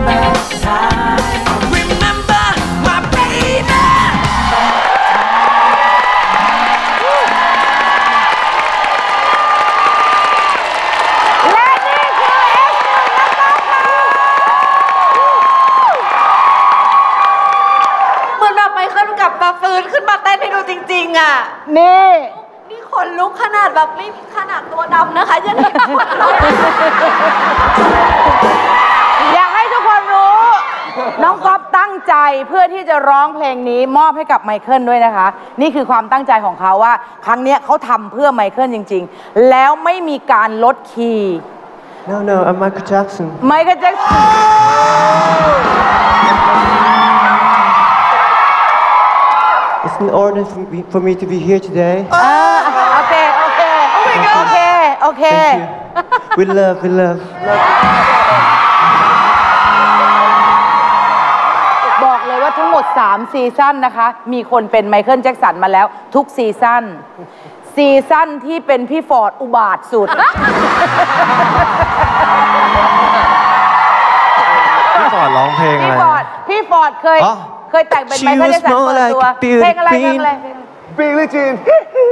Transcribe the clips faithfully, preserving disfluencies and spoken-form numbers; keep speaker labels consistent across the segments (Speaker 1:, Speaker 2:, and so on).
Speaker 1: นี่
Speaker 2: นี่ขนลุกขนาดแบบไม่ขนาดตัวดำนะคะยังขนลุก
Speaker 1: อยากให้ทุกคนรู้น้องก๊อฟตั้งใจเพื่อที่จะร้องเพลงนี้มอบให้กับไมเคิลด้วยนะคะนี่คือความตั้งใจของเขาว่าครั้งนี้เขาทำเพื่อไมเคิลจริงๆแล้วไม่มีการลดคีย์
Speaker 3: No no I'm Michael Jackson
Speaker 1: Michael Jackson
Speaker 3: It's an honor for me, for me to be here today.
Speaker 1: โอเคโอเคโอเคโอเค
Speaker 3: Thank you. We love, we love.
Speaker 1: บอกเลยว่าทั้งหมดสามซีซั่นนะคะมีคนเป็นไมเคิลแจ็คสันมาแล้วทุกซีซั่นซีซั่นที่เป็นพี่ฟอร์ดอุบาทสุด
Speaker 3: พี่ฟอร์ดร้องเพลงอะไร
Speaker 1: พี่ฟอร์ดพี่ฟอร์ดเคยเคยแต่งเป็นไมเคิลแจ็คสันเปิดตัวเพลงอะไรเพลงอะไร
Speaker 4: บิลลี่จีน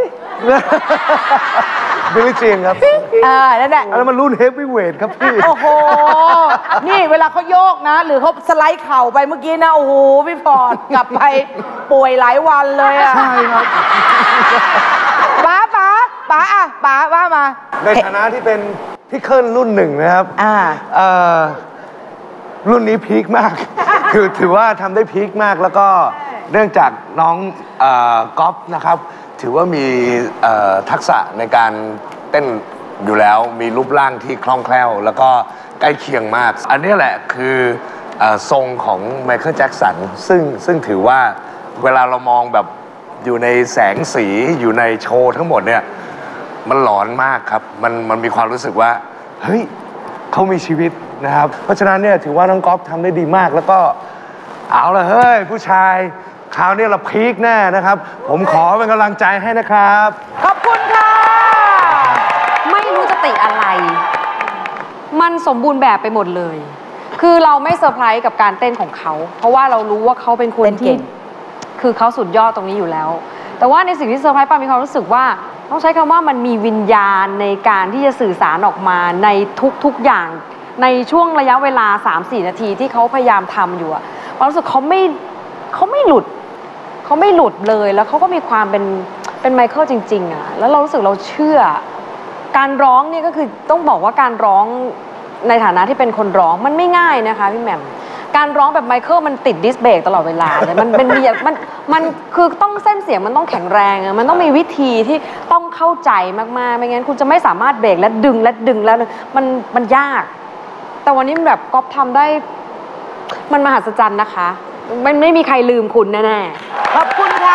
Speaker 4: บิลลี่จีนครับ
Speaker 1: อ่านั่นแหละ
Speaker 4: แล้วมันรุ่นเฮฟวีเวทครับพี่
Speaker 1: โอ้โหนี่เวลาเขาโยกนะหรือเขาสไลด์เข่าไปเมื่อกี้นะโอ้โหพี่ฟอร์ดกลับไปป่วยหลายวันเลยอ่ะ
Speaker 4: ใช่ครับ
Speaker 1: ป๋าป๋าป๋าอ่ะป๋าว่ามา
Speaker 4: ในฐานะที่เป็นพี่เคิลรุ่นหนึ่งนะครับ
Speaker 1: อ่า
Speaker 4: เอ่อรุ่นนี้พีคมากคือถือว่าทำได้พีคมากแล้วก็เนื่องจากน้องก๊อฟนะครับถือว่ามีทักษะในการเต้นอยู่แล้วมีรูปร่างที่คล่องแคล่วแล้วก็ใกล้เคียงมากอันนี้แหละคือทรงของไมเคิลแจ็คสันซึ่งซึ่งถือว่าเวลาเรามองแบบอยู่ในแสงสีอยู่ในโชว์ทั้งหมดเนี่ยมันหลอนมากครับมันมันมีความรู้สึกว่าเฮ้ยเขามีชีวิตนะครับเพราะฉะนั้นเนี่ยถือว่าน้องก๊อฟทำได้ดีมากแล้วก็เอาละเฮ้ยผู้ชายคราวนี้เราพีคแน่นะครับผมขอเป็นกำลังใจให้นะครับ
Speaker 1: ขอบคุณค่ะ
Speaker 2: ไม่รู้จะติอะไรมันสมบูรณ์แบบไปหมดเลยคือเราไม่เซอร์ไพรส์กับการเต้นของเขาเพราะว่าเรารู้ว่าเขาเป็นคนที่คือเขาสุดยอดตรงนี้อยู่แล้วแต่ว่าในสิ่งที่เซอร์ไพรส์ปามีความรู้สึกว่าต้องใช้คำว่ามันมีวิญญาณในการที่จะสื่อสารออกมาในทุกๆอย่างในช่วงระยะเวลา สามถึงสี่ นาทีที่เขาพยายามทำอยู่อะความรู้สึกเขาไม่เขาไม่หลุดเขาไม่หลุดเลยแล้วเขาก็มีความเป็นเป็นไมเคิลจริงๆอะแล้วเรารู้สึกเราเชื่อการร้องเนี่ยก็คือต้องบอกว่าการร้องในฐานะที่เป็นคนร้องมันไม่ง่ายนะคะพี่แหม่มการร้องแบบไมเคิลมันติดดิสเบรกตลอดเวลาเลยมันเป็นมีมันมันคือต้องเส้นเสียงมันต้องแข็งแรงมันต้องมีวิธีที่ต้องเข้าใจมากๆไม่งั้นคุณจะไม่สามารถเบรกและดึงและดึงแล้วมันมันยากแต่วันนี้แบบก๊อฟทำได้มันมหัศจรรย์นะคะมันไม่มีใครลืมคุณแน่
Speaker 1: ๆขอบคุณค่ะ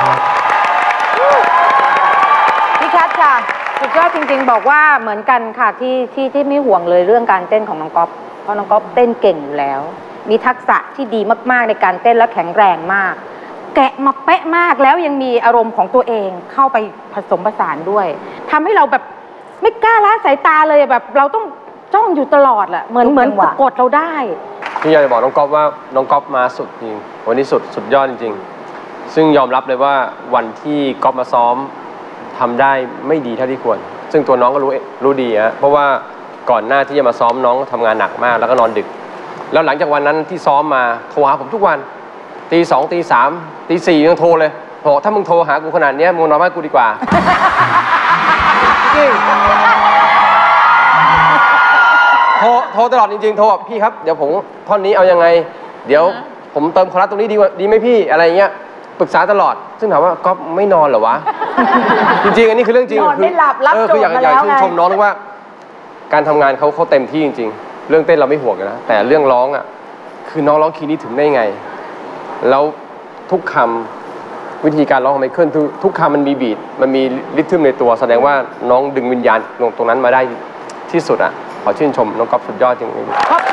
Speaker 1: พี่คัทค่ะสุดยอดจริงๆบอกว่าเหมือนกันค่ะที่ที่ที่ไม่ห่วงเลยเรื่องการเต้นของน้องก๊อฟเพราะน้องก๊อฟเต้นเก่งอยู่แล้วมีทักษะที่ดีมากๆในการเต้นและแข็งแรงมากแกะมาเป๊ะมากแล้วยังมีอารมณ์ของตัวเองเข้าไปผสมผสานด้วยทำให้เราแบบไม่กล้าละสายตาเลยแบบเราต้องจ้องอยู่ตลอดแหละเหมือนเหมือนกดเราได้
Speaker 5: พี่อยากจะบอกน้องก๊อฟว่าน้องก๊อฟมาสุดจริงวันนี้สุดสุดยอดจริงๆซึ่งยอมรับเลยว่าวันที่ก๊อฟมาซ้อมทำได้ไม่ดีเท่าที่ควรซึ่งตัวน้องก็รู้รู้ดีฮะเพราะว่าก่อนหน้าที่จะมาซ้อมน้องทำงานหนักมากแล้วก็นอนดึกแล้วหลังจากวันนั้นที่ซ้อมมาโทรหาผมทุกวันตีสองตีสามตีสี่ยังโทรเลยบอกถ้ามึงโทรหากูขนาดนี้มึงนอนบ้านกูดีกว่าจริงโทรโทรตลอดจริงๆโทรพี่ครับเดี๋ยวผมท่อนนี้เอายังไงเดี๋ยวผมเติมคอรัสตรงนี้ดีดีไหมพี่อะไรเงี้ยปรึกษาตลอดซึ่งถามว่าก๊อฟไม่นอนเหรอวะจริงๆอันนี้คือเรื่องจริง
Speaker 1: นอนไม่หลับรับโจทย์มาแล้วไง
Speaker 5: ชื่นชมน้องว่าการทำงานเขาเขาเต็มที่จริงๆเรื่องเต้นเราไม่ห่วงนะแต่เรื่องร้องอ่ะคือน้องร้องคีย์นี้ถึงได้ไงแล้วทุกคำวิธีการร้องของไมเคิลทุกคำมันมีบีทมันมีริทึมในตัวแสดงว่าน้องดึงวิญญาณตรงนั้นมาได้ที่สุดอ่ะขอชื่นชมน้องก๊อฟสุดยอดจริงๆ